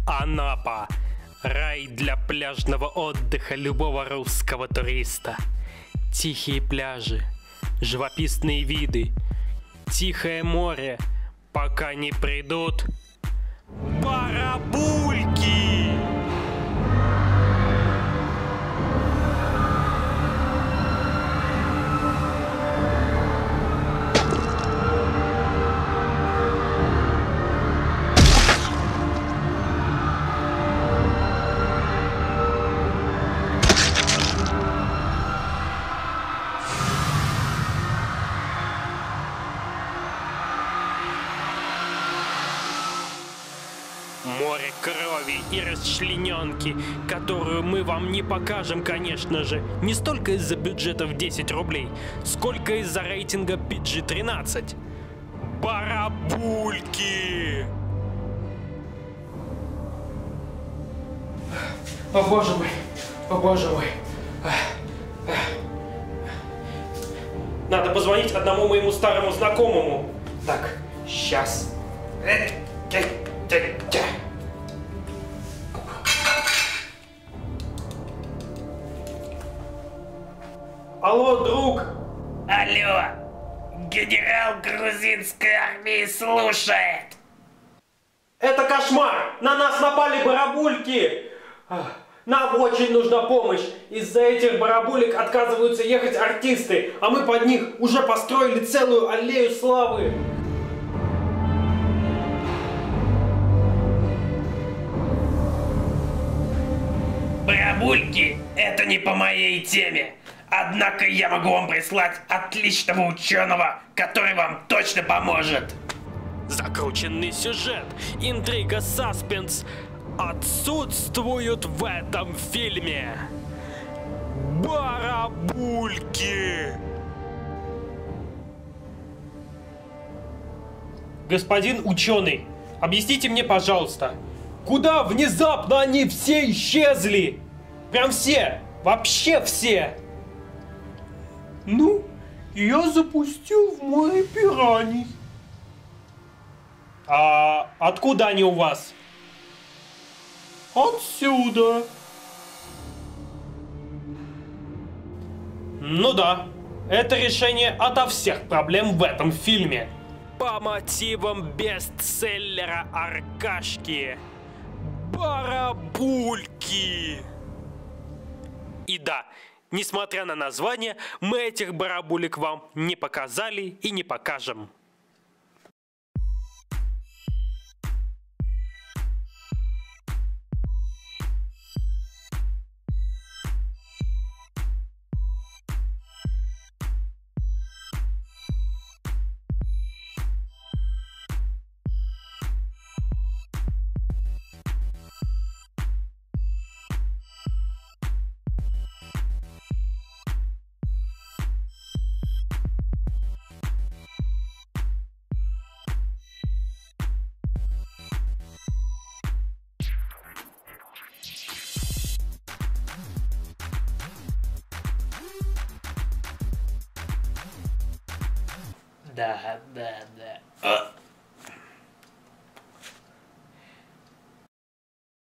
Анапа. Рай для пляжного отдыха любого русского туриста. Тихие пляжи, живописные виды, тихое море, пока не придут барабульки. Море крови и расчлененки, которую мы вам не покажем, конечно же, не столько из-за бюджета в 10 рублей, сколько из-за рейтинга PG-13. Барабульки! О боже мой, о боже мой. Надо позвонить одному моему старому знакомому. Так, сейчас. Алло, друг! Алло! Генерал грузинской армии слушает! Это кошмар! На нас напали барабульки! Нам очень нужна помощь! Из-за этих барабулек отказываются ехать артисты, а мы под них уже построили целую аллею славы! Барабульки — это не по моей теме. Однако я могу вам прислать отличного ученого, который вам точно поможет. Закрученный сюжет, интрига, саспенс отсутствуют в этом фильме. Барабульки! Господин ученый, объясните мне, пожалуйста, куда внезапно они все исчезли? Прям все! Вообще все! Ну, я запустил в море пираний. А откуда они у вас? Отсюда. Ну да, это решение ото всех проблем в этом фильме. По мотивам бестселлера Аркашки. Барабульки! И да, несмотря на название, мы этих барабулек вам не показали и не покажем. Да.